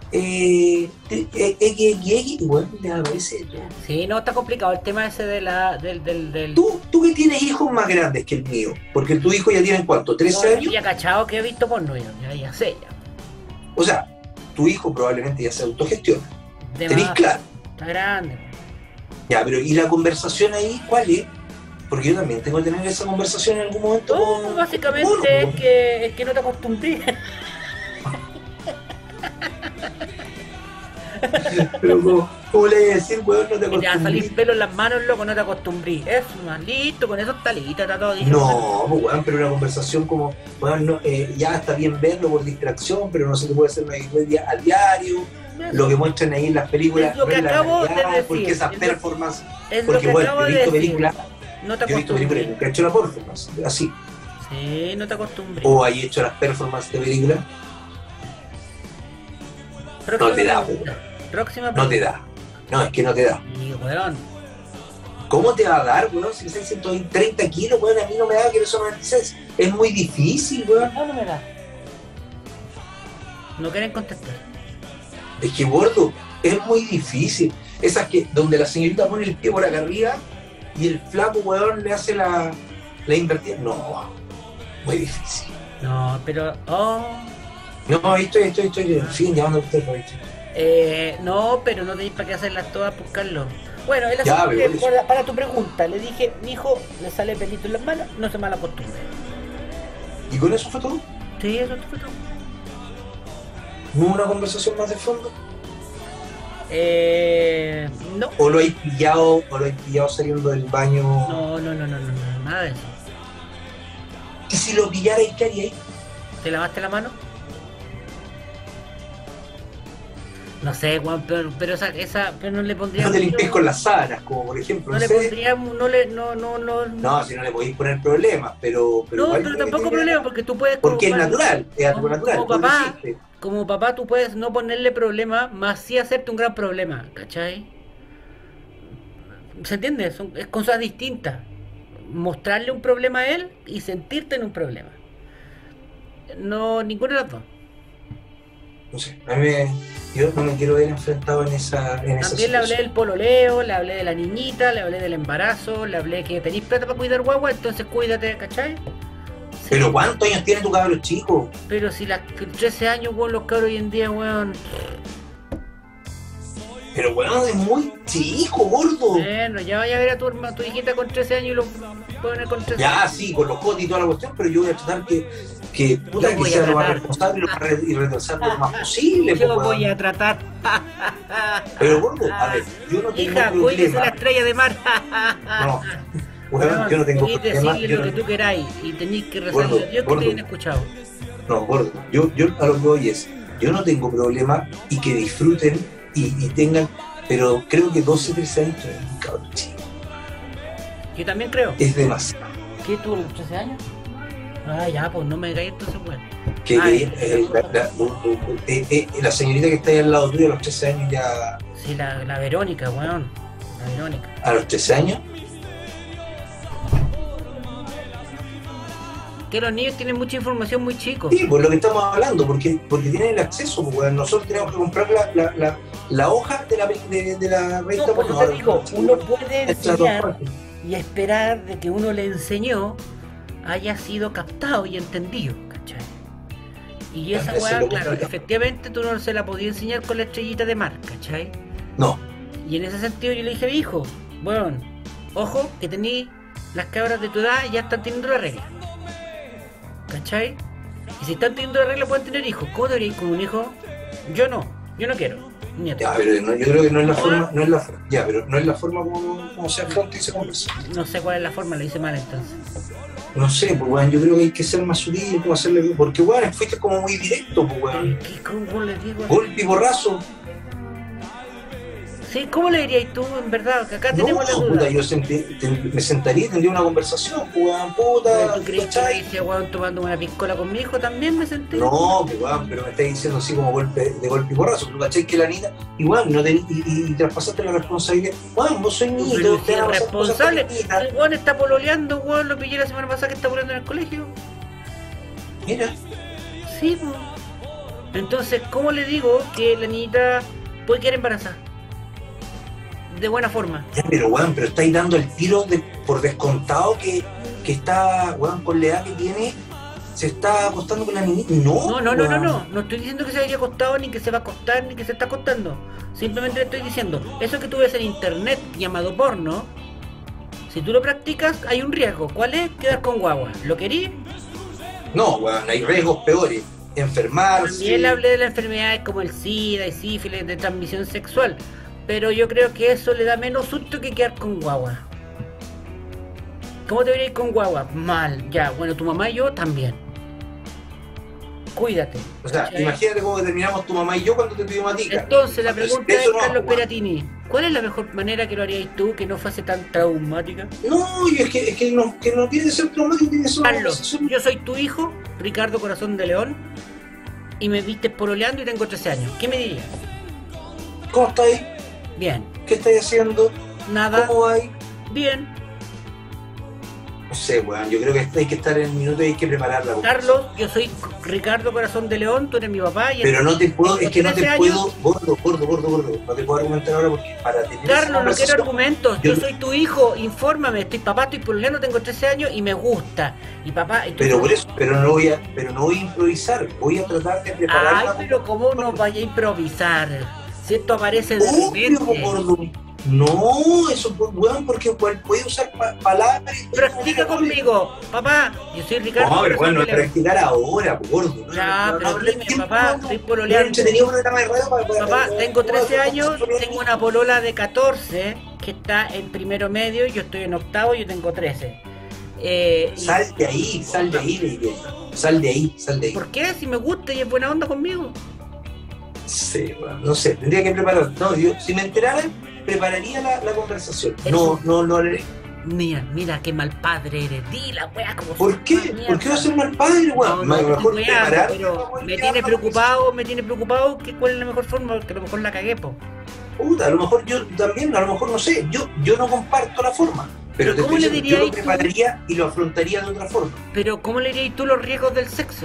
XXX y weón, les aparece todo. Sí, no, está complicado el tema ese de del... Tú que tienes hijos más grandes que el mío, porque tu hijo ya tiene, ¿cuánto? ¿13 años? Ya cachado que he visto porno, ya sé ya. O sea, tu hijo probablemente ya se autogestiona. De ¿Tenés más, claro? Está grande. Ya, pero ¿y la conversación ahí cuál es? Porque yo también tengo que tener esa conversación en algún momento con... Básicamente porno. es que no te acostumbré. Pero ¿cómo le voy a decir, weón? No te Que te va a acostumbré. salir pelo en las manos, loco, no te acostumbré. Eso, más listo, con eso está listo, está todo dicho. No, pues, weón, pero una conversación como, weón, no, ya está bien verlo por distracción, pero no se te puede hacer una media a diario. Lo que muestran ahí en las películas, Es lo que no es la acabo de realidad, decir. porque esas Es lo- performances, Es lo porque que weón, acabo yo he de visto decir. películas, No te yo he visto películas acostumbré. que he hecho la performance, así, Sí, no te acostumbré. o hay hecho las performances de películas, no te da, weón. Próxima No te da. No, es que no te da. Y weón, ¿Cómo te va a dar, weón? Si me estás 130 kilos, weón, a mí no me da que no son 96. Es muy difícil, weón. no me da. No quieren contestar. Es que, gordo, es muy difícil. Esas que, donde la señorita pone el pie por acá arriba y el flaco, weón, le hace la invertida. No, muy difícil. No, pero. Oh. No, ahí estoy. Siguen llamando a usted, Roberto. No, pero no tenéis para qué hacerlas todas, buscarlo. Bueno, el Ya, asunto pero es que, para tu pregunta, le dije, mi hijo le sale pelito en las manos, no se mala costumbre. ¿Y con eso fue todo? Sí, eso fue todo. ¿No hubo una conversación más de fondo? No. ¿O lo hay pillado saliendo del baño? No, nada de eso. ¿Y si lo pillara y qué haría ahí? ¿Te lavaste la mano? No sé, Juan, pero esa, pero no le pondría. No te limpies con las sábanas, como por ejemplo. No le sé. pondría, no. No, si no le podéis poner problemas, pero No, igual pero tiene tampoco que- problema, porque tú puedes. Porque es como natural, es algo como natural. papá. tú lo hiciste. Como papá, tú puedes no ponerle problema, más sí hacerte un gran problema, ¿cachai? ¿Se entiende? Es cosas distintas. Mostrarle un problema a él y sentirte en un problema. No, ninguna de las dos. No sé, yo no me quiero ver enfrentado en esa También le hablé situación. del pololeo, le hablé de la niñita, le hablé del embarazo, le hablé que tenéis plata para cuidar guagua, entonces cuídate, ¿cachai? Sí. Pero ¿cuántos años tiene tu cabro chico? Pero si las 13 años, weón, los cabros hoy en día, weón. Pero weón, es muy chico, gordo. Bueno, ya vaya a ver a tu hijita con 13 años y lo poner con 13 Ya, años. sí, con los cotes y toda la cuestión, pero yo voy a tratar que puta, Yo que voy a sea lo más tratar. responsable y retrasarlo lo más posible. Yo po, weón. voy a tratar. Pero gordo, a ver, yo no tengo Hija, cuídese la problema. estrella de mar. No, weón, yo no tengo Y problema. decirle yo lo no- que tú queráis y tenéis que rezarle Gordo, a Dios que gordo. te hayan escuchado. No, gordo, yo a lo que voy es, yo no tengo problema y que disfruten y tengan, pero creo que 12, 13 años es un cabrón chico. Yo también creo. Es demasiado. ¿Qué tuvo los 13 años? Ah, ya, pues no me digáis entonces, bueno. La señorita que está ahí al lado tuyo a los 13 años ya... Sí, la Verónica, weón. La Verónica. ¿A los 13 años? Que los niños tienen mucha información muy chicos. Sí, por lo que estamos hablando, porque tienen el acceso, pues, bueno, nosotros tenemos que comprar la hoja de la revista. No, por eso te digo, uno puede enseñar y esperar de que uno le enseñó haya sido captado y entendido, ¿cachai? Y esa weá, claro, efectivamente tú no se la podías enseñar con la estrellita de mar, ¿cachai? No. Y en ese sentido yo le dije a mi hijo, bueno, ojo que tení las cabras de tu edad y ya están teniendo la regla, ¿cachai? Y si están teniendo la regla pueden tener hijos. ¿Cómo debería ir con un hijo? Yo no quiero nieto. Ya, pero no, yo creo que no es la forma, pero no es la forma como se afronta y se conversa. No sé cuál es la forma, le hice mal entonces. No sé, pues weón, yo creo que hay que ser más sutil, como hacerle, porque weón, fuiste como muy directo, pues weón. ¿Cómo le digo? Golpe y borrazo. Sí, ¿cómo le dirías tú, en verdad? Que acá tenemos la duda. Puta, yo me sentaría y tendría una conversación, pues weón, puta. ¿Tú crees que me decía, weón, tomando una piscola con mi hijo? También me senté. No, pues weón, pero me estás diciendo así como golpe y borrazo. ¿Tú cachai que la niña, igual, no y traspasaste la responsabilidad? Weón, vos sois niño, pero usted si es no va a hacer responsable. cosas pequeñas. El weón está pololeando, weón, lo pillé la semana pasada que está pololeando en el colegio. Mira. Sí, pues. Entonces, ¿cómo le digo que la niñita puede quedar embarazada? De buena forma. Ya, pero weón, pero estáis dando el tiro por descontado que está, weón, con la edad que tiene, se está acostando con la niñita. No estoy diciendo que se haya acostado, ni que se va a acostar, ni que se está acostando. Simplemente le estoy diciendo, eso que tú ves en internet llamado porno, si tú lo practicas, hay un riesgo. ¿Cuál es? Quedar con guagua. ¿Lo querí? No, weón, hay riesgos peores. Enfermarse. También le hablé de las enfermedades como el SIDA y sífilis de transmisión sexual. Pero yo creo que eso le da menos susto que quedar con guagua. ¿Cómo te verías con guagua? Mal, ya, bueno, tu mamá y yo también. Cuídate. O sea, ¿cachai? imagínate cómo terminamos tu mamá y yo cuando te tuvimos a ti. Entonces la pregunta es, no, Carlos weón. Peratini, ¿cuál es la mejor manera que lo haríais tú que no fuese tan traumática? No, y es que no tiene que ser traumático, tiene que ser una Carlos, conversación. yo soy tu hijo, Ricardo Corazón de León, y me viste pololeando y tengo 13 años. ¿Qué me dirías? ¿Cómo estáis? Bien. ¿Qué estáis haciendo? Nada. ¿Cómo vais? Bien. No sé, weón, yo creo que hay que estar en el minuto y hay que prepararla. Carlos, yo soy Ricardo Corazón de León, tú eres mi papá y... Pero no te puedo, es que no te 13 puedo, gordo, no te puedo argumentar ahora porque para tener esa Carlos, no quiero conversación- argumentos, yo soy tu hijo, infórmame, papá, estoy pololeando, tengo 13 años y me gusta. Y papá... Y tú- Pero por eso, pero no voy a improvisar, voy a tratar de preparar. Ay, pero ¿cómo no vaya a improvisar? Si esto aparece de Obvio, repente. gordo. No, eso, weón, porque puede usar palabras. Practica conmigo, papá, yo soy Ricardo. No, pero bueno, Corazón de León. practicar ahora, gordo. Ya, pero dime, papá, estoy pololeando. Pero entretenido un programa de radio Papá, tengo 13 años, tengo una polola de 14 que está en primero medio, yo estoy en octavo, yo tengo 13. Sal de ahí, baby. Sal de ahí. ¿Por qué? Si me gusta y es buena onda conmigo. Sí, bueno, no sé, tendría que preparar. No, yo, si me enterara, prepararía la conversación. Eso. No haré. Mira, qué mal padre eres. Di la wea como ¿Por qué? ¿Por qué va a ser mal padre, weón? No, Mejor estoy preparar. weando, pero me tiene preocupado que cuál es la mejor forma, que a lo mejor la cagué, po. Puta, a lo mejor yo también, a lo mejor no sé. Yo no comparto la forma. Pero te ¿Cómo estoy le diciendo, yo lo dirías tú? prepararía y lo afrontaría de otra forma. Pero ¿cómo le dirías tú los riesgos del sexo?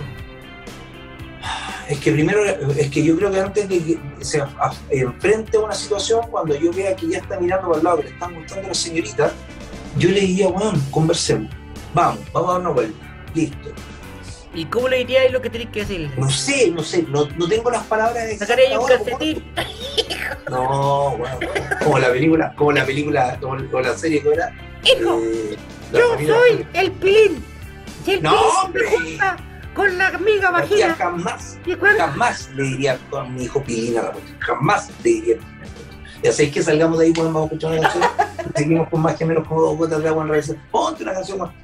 Es que primero, yo creo que antes de que se enfrente a una situación, cuando yo vea que ya está mirando para el lado, que le están gustando a la señorita, yo le diría, weón, conversemos. Vamos a dar una vuelta. Listo. ¿Y cómo le dirías lo que tenés que decirle? No sé, no tengo las palabras exactas Sacaré ahí un ahora, calcetín. No, weón. Como la serie que era. Hijo, La yo familia- soy el Pilín. Y el No, Pilín hombre. me junta con la amiga La tía vagina. ¿Y cuál? jamás le diría a mi hijo Pilina la cuestión. Jamás le diría. Ya sabéis que salgamos de ahí cuando vamos a escuchar una canción. Seguimos con más que menos como 2 gotas de agua en revés. Ponte una canción más.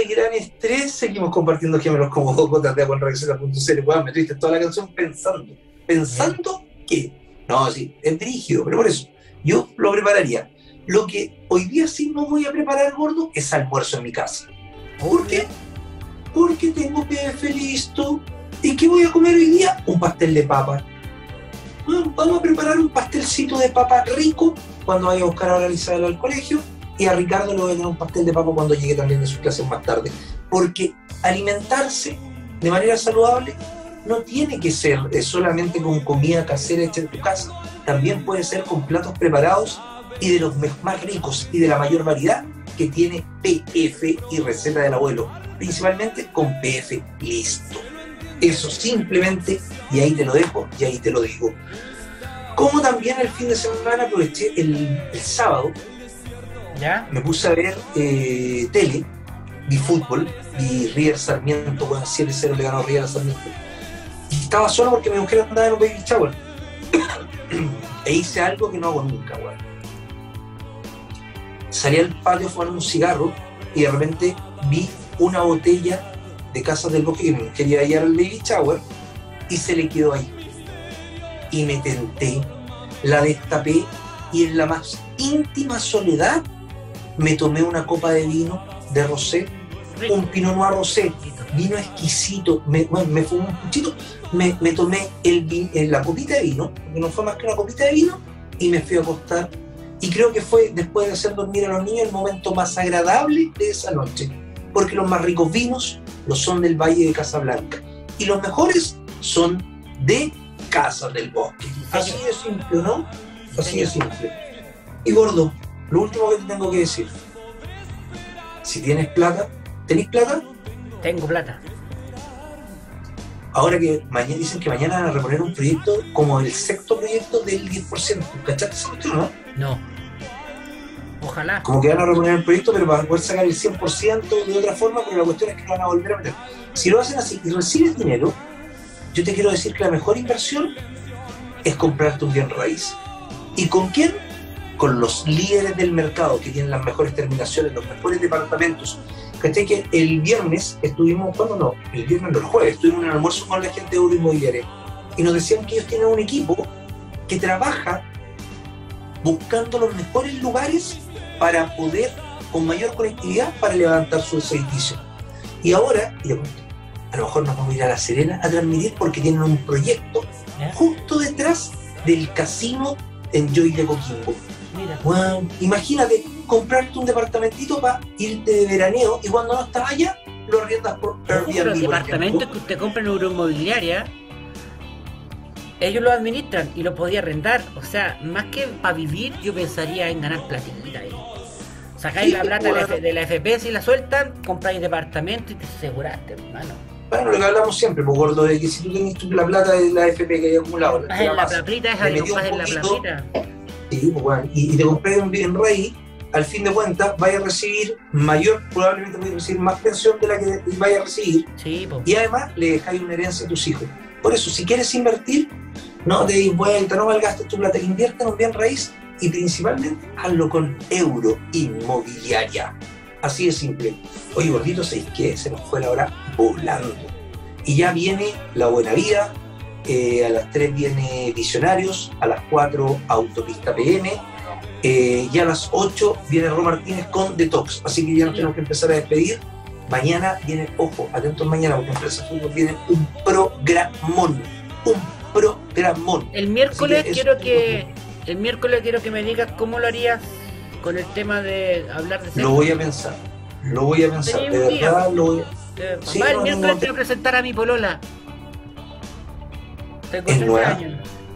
qué gran estrés, seguimos compartiendo gemelos como gotas de agua en receta.cl. Weón, me tuviste toda la canción pensando que, no, sí, es brígido, pero por eso, yo lo prepararía. Lo que hoy día sí no voy a preparar, gordo, es almuerzo en mi casa. ¿Por qué? Porque tengo PF listo. ¿Y qué voy a comer hoy día? Un pastel de papa. Bueno, vamos a preparar un pastelcito de papa rico cuando vaya a buscar a la Isabel al colegio, y a Ricardo le voy a tener un pastel de papa cuando llegue también de sus clases más tarde. Porque alimentarse de manera saludable no tiene que ser solamente con comida casera hecha en tu casa, también puede ser con platos preparados y de los más ricos y de la mayor variedad que tiene PF y receta del abuelo, principalmente con PF listo. Eso simplemente, y ahí te lo dejo, y ahí te lo digo. Como también el fin de semana aproveché el sábado, ¿ya? Me puse a ver tele, vi fútbol, vi River Sarmiento, bueno, 7-0 le ganó River a Sarmiento. Y estaba solo porque mi mujer andaba en un baby shower. E hice algo que no hago nunca, weón. Salí al patio a fumar un cigarro y de repente vi una botella de Casas del Bosque que me quería llevar al baby shower y se le quedó ahí. Y me tenté, la destapé y en la más íntima soledad me tomé una copa de vino de rosé, un Pinot Noir rosé, vino exquisito, me fumé un puchito, me tomé la copita de vino, porque no fue más que una copita de vino, y me fui a acostar. Y creo que fue, después de hacer dormir a los niños, el momento más agradable de esa noche, porque los más ricos vinos los son del Valle de Casablanca, y los mejores son de Casas del Bosque. Así de simple, ¿no? Así de simple. Y gordo, lo último que te tengo que decir, si tienes plata, ¿tenés plata? Tengo plata. Ahora que mañana dicen que mañana van a reponer un proyecto como el sexto proyecto del 10%, ¿cachaste ese cuestión, no? No. Ojalá. Como que van a reponer el proyecto, pero para poder sacar el 100% de otra forma, pero la cuestión es que lo van a volver a meter. Si lo hacen así y recibes dinero, yo te quiero decir que la mejor inversión es comprarte un bien raíz. ¿Y con quién? Con los líderes del mercado, que tienen las mejores terminaciones, los mejores departamentos. ¿Cachai? Que el viernes estuvimos, ¿cuándo no? El viernes no, el jueves, estuvimos en un almuerzo con la gente de Euro Inmobiliaria y nos decían que ellos tienen un equipo que trabaja buscando los mejores lugares para poder, con mayor conectividad, para levantar sus edificios. Y ahora, a lo mejor nos vamos a ir a La Serena a transmitir porque tienen un proyecto justo detrás del casino en Joy de Coquimbo. Mira. Bueno, imagínate comprarte un departamentito para irte de veraneo y cuando no estás allá, lo arriendas por Airbnb. Los departamentos que usted compra en Euroinmobiliaria, ellos lo administran y lo podía arrendar. O sea, más que para vivir, yo pensaría en ganar platita ahí. Sacáis la plata de la FP, si la sueltan, compráis departamento y te aseguraste, hermano. Bueno, lo que hablamos siempre, pues gordo, de que si tú tenés la plata de la FP que hay acumulado, La platita, esa de en la platita. Sí, pues bueno, y te compré un bien raíz, al fin de cuentas vayas a recibir probablemente vayas a recibir más pensión de la que vayas a recibir. Sí, pues. Y además le dejáis una herencia a tus hijos. Por eso, si quieres invertir, no te des vuelta, no malgastes tu plata, invierte en un bien raíz y principalmente hazlo con Euro Inmobiliaria. Así de simple. Oye, gordito, ¿sabéis qué? Se nos fue la hora volando. Y ya viene La Buena Vida, a las 3 viene Visionarios, a las 4 Autopista PM, y a las 8 viene Ro Martínez con Detox. Así que ya nos tenemos que empezar a despedir. Mañana viene, ojo, atentos mañana, porque en Empresa Fútbol viene un programón. El miércoles quiero que me digas cómo lo harías con el tema de hablar de sexo. Lo voy a pensar, de verdad lo voy a... Sí, el miércoles quiero presentar a mi polola. Tengo ¿Es 13 nueva? años.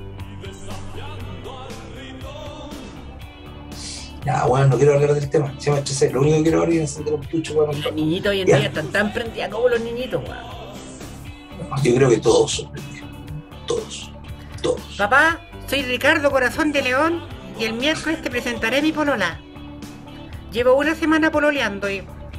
Ya, bueno, no quiero hablar del tema, se llama HC, lo único que quiero hablar es encender los puchos, bueno, Los niñitos hoy en día están tan prendidos como los niñitos, weón. yo creo que todos son prendidos, todos. Papá, soy Ricardo Corazón de León y el miércoles te presentaré a mi polola. Llevo una semana pololeando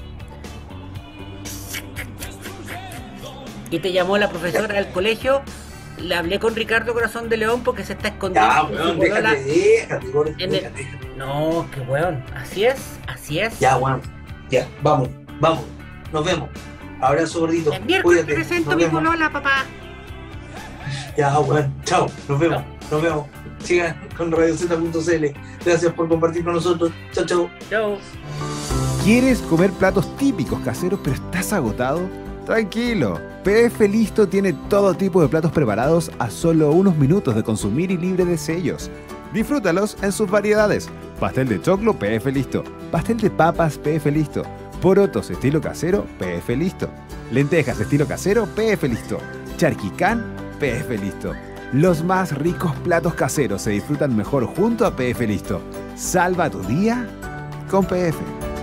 y te llamó la profesora del colegio. Le hablé con Ricardo Corazón de León porque se está escondiendo. Ya, con su weón, polola déjate, en el... No, qué weón, así es. Ya, weón, ya, vamos. Nos vemos. Abrazo, gordito. El miércoles Cuídate. presento Nos mi vemos. polola, papá. Ya, bueno. Chao. Nos vemos. Nos vemos. Sigan con radioceta.cl. Gracias por compartir con nosotros. Chao, chao. Chau. ¿Quieres comer platos típicos caseros pero estás agotado? Tranquilo, PF Listo tiene todo tipo de platos preparados a solo unos minutos de consumir y libre de sellos. Disfrútalos en sus variedades. Pastel de choclo, PF Listo. Pastel de papas, PF Listo. Porotos estilo casero, PF Listo. Lentejas estilo casero, PF Listo. Charquicán, PF Listo. Los más ricos platos caseros se disfrutan mejor junto a PF Listo. Salva tu día con PF.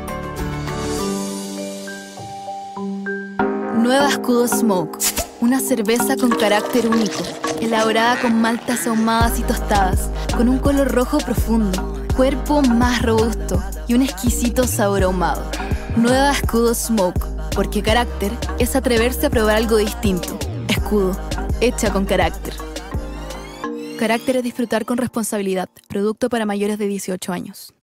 Nueva Escudo Smoke, una cerveza con carácter único, elaborada con maltas ahumadas y tostadas, con un color rojo profundo, cuerpo más robusto y un exquisito sabor ahumado. Nueva Escudo Smoke, porque carácter es atreverse a probar algo distinto. Escudo, hecha con carácter. Carácter es disfrutar con responsabilidad. Producto para mayores de 18 años.